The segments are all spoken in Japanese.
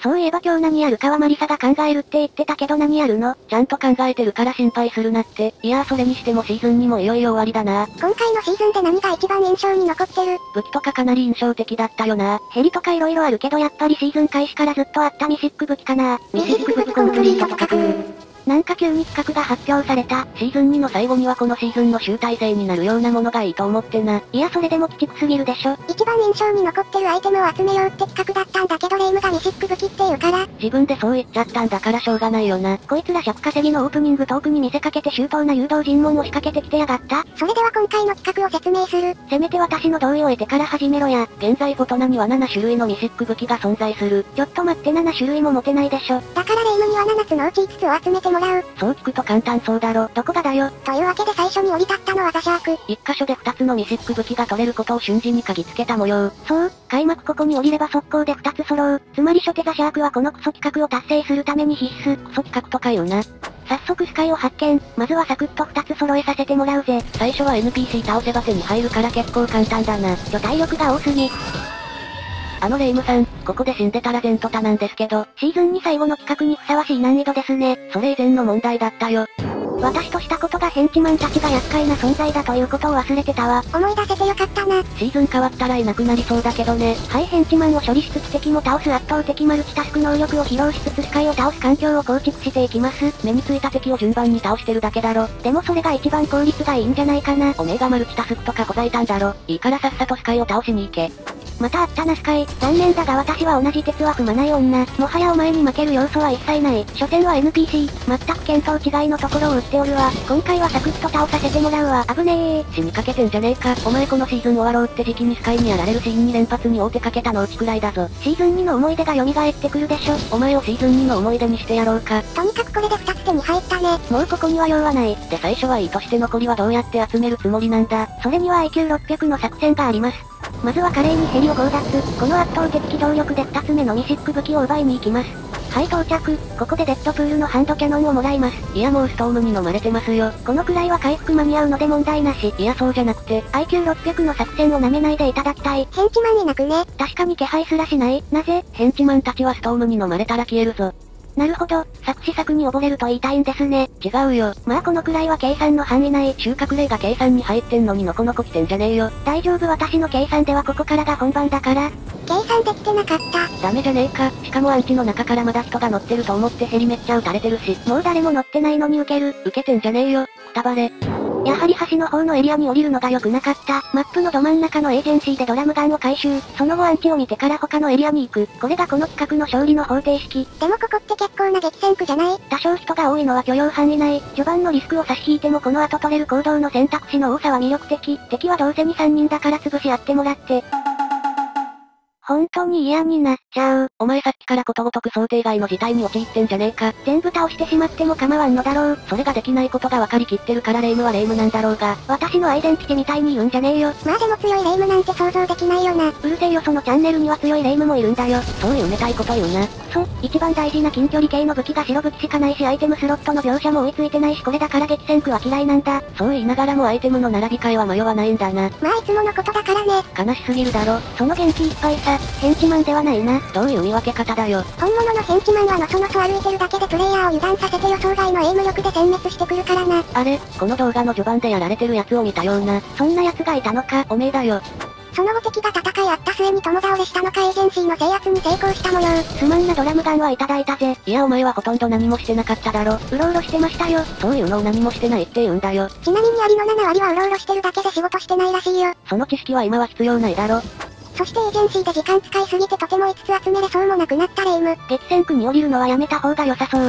そういえば今日何やるかはマリサが考えるって言ってたけど何やるの？ ちゃんと考えてるから心配するなって。いやーそれにしてもシーズン2もいよいよ終わりだな。 今回のシーズンで何が一番印象に残ってる？ 武器とかかなり印象的だったよな。 ヘリとか色々あるけどやっぱりシーズン開始からずっとあったミシック武器かな。 ミシック武器コンプリート企画。 なんか急に企画が発表された。 シーズン2の最後にはこのシーズンの集大成になるようなものがいいと思ってな。 いやそれでも鬼畜すぎるでしょ。一番印象に残ってるアイテムを集めようって企画だったんだけどレイムがミシック武器って言うから。 自分でそう言っちゃったんだからしょうがないよな。 こいつら尺稼ぎのオープニングトークに見せかけて周到な誘導尋問を仕掛けてきてやがった。それでは今回の企画を説明する。せめて私の同意を得てから始めろや。 現在フォトナには7種類のミシック武器が存在する。 ちょっと待って7種類も持てないでしょ。だからレイムには7つのうち5つを集めてもらう。 そう聞くと簡単そうだろ。 どこがだよ。というわけで最初に降り立ったのはザシャーク。 一箇所で2つのミシック武器が取れることを瞬時に嗅ぎつけた模様。 そう、開幕ここに降りれば速攻で2つ揃う。つまり初手ザシャークはこのクソ企画を達成するために必須。 クソ企画とか言うな。 早速スカイを発見。まずはサクッと2つ揃えさせてもらうぜ。 最初は NPC 倒せば手に入るから結構簡単だな。 体力が多すぎ。 レイムさん、ここで死んでたら全トタなんですけど。 シーズン2最後の企画にふさわしい難易度ですね。 それ以前の問題だったよ。 私としたことがヘンチマンたちが厄介な存在だということを忘れてたわ。思い出せてよかったな。 シーズン変わったらいなくなりそうだけどね。 はい、ヘンチマンを処理しつつ敵も倒す圧倒的マルチタスク能力を披露しつつスカイを倒す環境を構築していきます。 目についた敵を順番に倒してるだけだろ。 でもそれが一番効率がいいんじゃないかな。 おめえがマルチタスクとかほざいたんだろ。いいからさっさとスカイを倒しに行け。 またあったなスカイ。残念だが私は同じ鉄は踏まない女。もはやお前に負ける要素は一切ない。所詮は NPC。全く見当違いのところを打っておるわ。今回はサクッと倒させてもらうわ。危ねえ。 死にかけてんじゃねえか。お前このシーズン終わろうって時期にスカイにやられるシーンに連発に大手かけたのうちくらいだぞ。 シーズン2の思い出が蘇ってくるでしょ。 お前をシーズン2の思い出にしてやろうか。 とにかくこれで2つ手に入ったね。もうここには用はない。 で最初はいいとして残りはどうやって集めるつもりなんだ。 それには IQ600 の作戦があります。まずは華麗にヘリを強奪。この圧倒的機動力で2つ目のミシック武器を奪いに行きます。はい到着。ここでデッドプールのハンドキャノンをもらいます。 いやもうストームに飲まれてますよ。 このくらいは回復間に合うので問題なし。 いやそうじゃなくて、 IQ600 の作戦を舐めないでいただきたい。ヘンチマンいなくね。確かに気配すらしない。なぜ？ ヘンチマンたちはストームに飲まれたら消えるぞ。 なるほど、作詞作に溺れると言いたいんですね。 違うよ。 まあこのくらいは計算の範囲内。 収穫例が計算に入ってんのにのこのこ来てんじゃねえよ。 大丈夫私の計算ではここからが本番だから。計算できてなかった。 ダメじゃねえか。しかもアンチの中からまだ人が乗ってると思ってヘリめっちゃ撃たれてるし。 もう誰も乗ってないのに受ける。 受けてんじゃねえよ。くたばれ。 やはり橋の方のエリアに降りるのが良くなかった。マップのど真ん中のエージェンシーでドラムガンを回収。その後アンチを見てから他のエリアに行く。これがこの企画の勝利の方程式。でもここって結構な激戦区じゃない？多少人が多いのは許容範囲内。序盤のリスクを差し引いてもこの後取れる行動の選択肢の多さは魅力的。敵はどうせ2、3人だから潰し合ってもらって。本当に嫌になっちゃう。 お前さっきからことごとく想定外の事態に陥ってんじゃねえか。 全部倒してしまっても構わんのだろう。 それができないことが分かりきってるからレイムはレイムなんだろうが。 私のアイデンティティみたいに言うんじゃねえよ。まあでも強いレイムなんて想像できないよな。うるせえよそのチャンネルには強いレイムもいるんだよ。 そういうめたいこと言うな。 一番大事な近距離系の武器が白武器しかないしアイテムスロットの描写も追いついてないしこれだから激戦区は嫌いなんだ。 そう言いながらもアイテムの並び替えは迷わないんだな。 まあいつものことだからね。 悲しすぎるだろ。 その元気いっぱいさ、ヘンチマンではないな。 どういう見分け方だよ。 本物のヘンチマンはのそのそ歩いてるだけでプレイヤーを油断させて予想外のエイム力で殲滅してくるからな。 あれ、この動画の序盤でやられてるやつを見たような。 そんな奴がいたのか。 おめえだよ。 その後敵が戦いあった末に共倒れしたのかエージェンシーの制圧に成功した模様。すまんなドラムガンはいただいたぜ。 いやお前はほとんど何もしてなかっただろ。 うろうろしてましたよ。 そういうのを何もしてないって言うんだよ。 ちなみにアリの7割はうろうろしてるだけで仕事してないらしいよ。 その知識は今は必要ないだろ。 そしてエージェンシーで時間使いすぎてとても5つ集めれそうもなくなったレイム。激戦区に降りるのはやめた方が良さそう。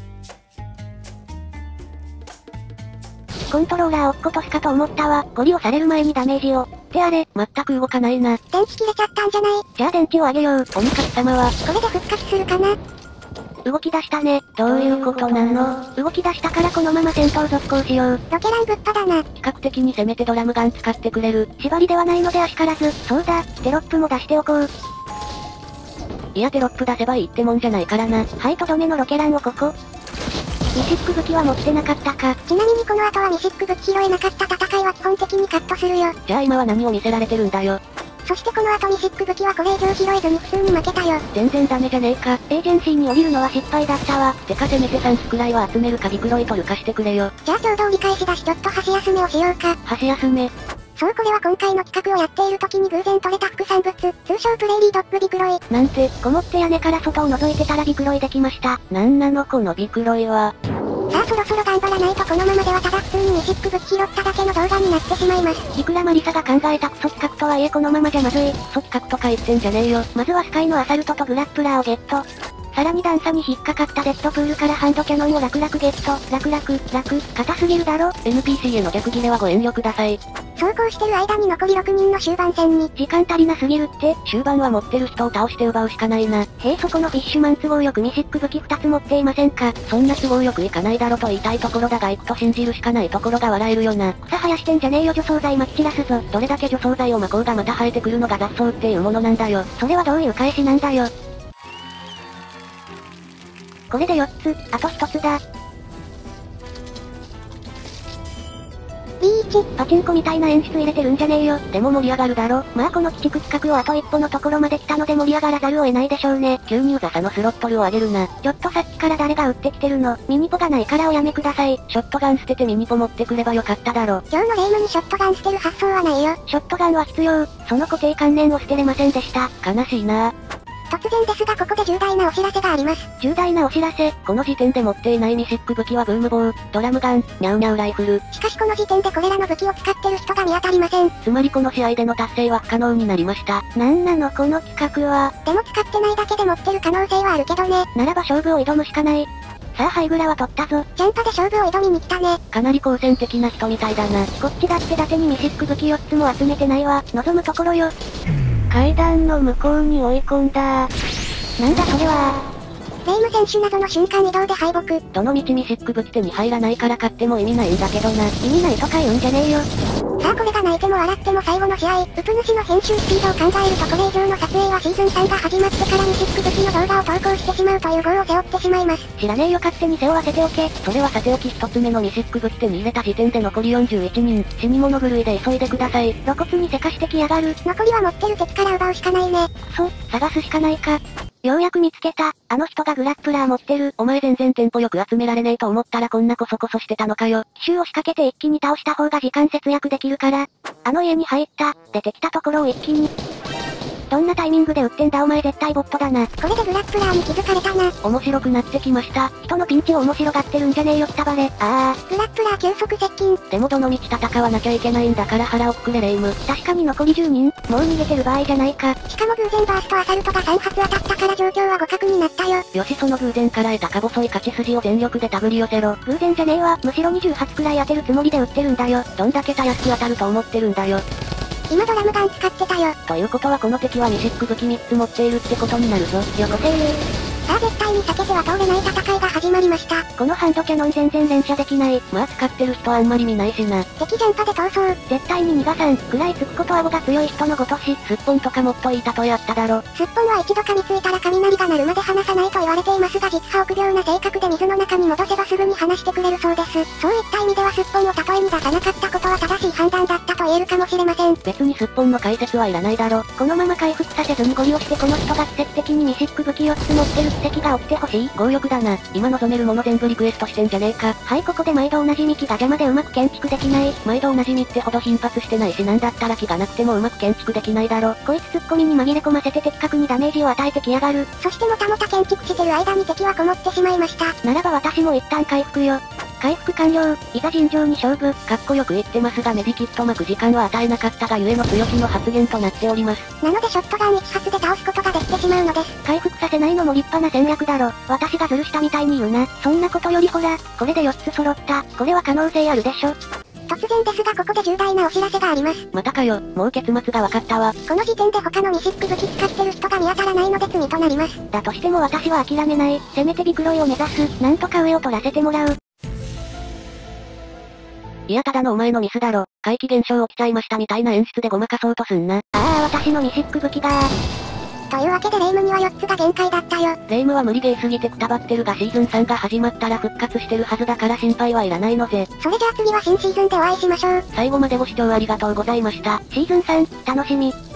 コントローラー落っことすかと思ったわ。ゴリをされる前にダメージを。ってあれ、 全く動かないな。 電池切れちゃったんじゃない？じゃあ電池をあげよう。 鬼神様は。 これで復活するかな？動き出したね。 どういうことなの？ 動き出したからこのまま戦闘続行しよう。ロケランぶっ派だな。 比較的に攻めてドラムガン使ってくれる。 縛りではないのであしからず。そうだ、テロップも出しておこう。 いやテロップ出せばいいってもんじゃないからな。 はいとどめのロケランをここ。ミシック武器は持ってなかったか。ちなみにこの後はミシック武器拾えなかった戦いは基本的にカットするよ。 じゃあ今は何を見せられてるんだよ。 そしてこの後ミシック武器はこれ以上拾えずに普通に負けたよ。 全然ダメじゃねえか。 エージェンシーに降りるのは失敗だったわ。 てかせめて3つくらいは集めるかビクロイ取るかしてくれよ。 じゃあちょうど折り返しだしちょっと箸休めをしようか。 箸休め。 そうこれは今回の企画をやっている時に偶然取れた副産物、通称プレーリードッグビクロイ。 なんて、 こもって屋根から外を覗いてたらビクロイできました。 なんなのこのビクロイは。 さあそろそろ頑張らないとこのままではただ普通にミシック武器拾っただけの動画になってしまいます。 いくらマリサが考えたクソ企画とはいえこのままじゃまずい。クソ企画とか言ってんじゃねえよ。 まずはスカイのアサルトとグラップラーをゲット。さらに段差に引っかかったデッドプールからハンドキャノンを楽々ゲット。楽、硬すぎるだろ。 NPC への逆ギレはご遠慮ください。 そうこうしてる間に残り6人の終盤戦に、時間足りなすぎるって。 終盤は持ってる人を倒して奪うしかないな。 そこのフィッシュマン都合よくミシック武器2つ持っていませんか。 そんな都合よくいかないだろと言いたいところだが行くと信じるしかないところが笑えるよな。 草生やしてんじゃねえよ除草剤撒き散らすぞ。 どれだけ除草剤を撒こうがまた生えてくるのが雑草っていうものなんだよ。 それはどういう返しなんだよ。これで4つ、あと1つだ。リーチ、パチンコみたいな演出入れてるんじゃねえよ。 でも盛り上がるだろ。 まあこの鬼畜企画をあと一歩のところまで来たので盛り上がらざるを得ないでしょうね。 急にうざさのスロットルを上げるな。 ちょっとさっきから誰が撃ってきてるの。ミニポがないからおやめください。 ショットガン捨ててミニポ持ってくればよかっただろ。 今日のレイムにショットガン捨てる発想はないよ。ショットガンは必要。その固定観念を捨てれませんでした。 悲しいな。 突然ですがここで重大なお知らせがあります。重大なお知らせ。 この時点で持っていないミシック武器はブームボー、ドラムガン、ニャウニャウライフル。 しかしこの時点でこれらの武器を使ってる人が見当たりません。 つまりこの試合での達成は不可能になりました。 なんなのこの企画は。でも使ってないだけで持ってる可能性はあるけどね。ならば勝負を挑むしかない。さあハイグラは取ったぞ。ジャンパで勝負を挑みに来たね。 かなり好戦的な人みたいだな。 こっちだって伊達にミシック武器4つも集めてないわ。望むところよ。階段の向こうに追い込んだ。なんだそれは。レイム選手などの瞬間移動で敗北。 どの道ミシック武器手に入らないから買っても意味ないんだけどな。 意味ないとか言うんじゃねえよ。さあこれが泣いても笑っても最後の試合。ウプ主の編集スピードを考えるとこれ以上の撮影はシーズン3が始まってからミシック武器の動画を投稿してしまうという業を背負ってしまいます。知らねえよ勝手に背負わせておけ。 それはさておき一つ目のミシック武器手に入れた時点で残り41人。死に物狂いで急いでください。 露骨にせかしてきやがる。残りは持ってる敵から奪うしかないね。探すしかないか。ようやく見つけた。あの人がグラップラー持ってる。 お前全然テンポよく集められねえと思ったらこんなコソコソしてたのかよ。 奇襲を仕掛けて一気に倒した方が時間節約できるから。あの家に入った。出てきたところを一気に。どんなタイミングで撃ってんだお前絶対ボットだな。これでグラップラーに気づかれたな。 面白くなってきました。 人のピンチを面白がってるんじゃねえよくたばれ。グラップラー急速接近。 でもどの道戦わなきゃいけないんだから腹をくくれレイム。 確かに残り10人。もう逃げてる場合じゃないか。しかも偶然バーストアサルトが3発当たったから状況は互角になったよ。 よしその偶然から得たか細い勝ち筋を全力で手繰り寄せろ。 偶然じゃねえわ。むしろ20発くらい当てるつもりで撃ってるんだよ。 どんだけたやすく当たると思ってるんだよ。 今ドラムガン使ってたよ。 ということはこの敵はミシック武器3つ持っているってことになるぞ。 よこせさあ絶対に避けては通れない戦いが始まりました。このハンドキャノン全然連射できない。 まあ使ってる人あんまり見ないしな。 敵ジャンパで逃走。絶対に逃がさん。くらいつくことは顎が強い人のごとし。 すっぽんとかもっといい例えあっただろ。 すっぽんは一度噛みついたら雷が鳴るまで離さないと言われていますが実は臆病な性格で水の中に戻せばすぐに離してくれるそうです。そういった意味ではすっぽんを例えに出さなかったことは正しい判断だったと言えるかもしれません。 別にすっぽんの解説はいらないだろ。 このまま回復させずにゴリ押してこの人が奇跡的にミシック武器4つ持ってる奇跡が起きてほしい。 強欲だな。今望めるもの全部リクエストしてんじゃねえか。 はい、ここで毎度同じ幹が邪魔でうまく建築できない。 毎度同じ実ってほど頻発してないしなんだったら気がなくてもうまく建築できないだろ。 こいつツッコミに紛れ込ませて的確にダメージを与えてきやがる。そしてもたもた建築してる間に敵はこもってしまいました。ならば私も一旦回復よ。回復完了。いざ尋常に勝負。 かっこよく言ってますがメディキット巻く時間は与えなかったがゆえの強気の発言となっております。 なのでショットガン1発で倒すことができてしまうのです。回復させないのも立派な戦略だろ。私がズルしたみたいに言うな。そんなことよりほら、これで4つ揃った。これは可能性あるでしょ。突然ですがここで重大なお知らせがあります。 またかよ、もう結末が分かったわ。 この時点で他のミシック武器使ってる人が見当たらないので罪となります。だとしても私は諦めない。せめてビクロイを目指す。なんとか上を取らせてもらう。 いやただのお前のミスだろ。怪奇現象起きちゃいましたみたいな演出でごまかそうとすんな。 私のミシック武器がというわけでレイムには4つが限界だったよ。 レイムは無理ゲーすぎてくたばってるがシーズン3が始まったら復活してるはずだから心配はいらないのぜ。 それじゃあ次は新シーズンでお会いしましょう。 最後までご視聴ありがとうございました。 シーズン3、楽しみ。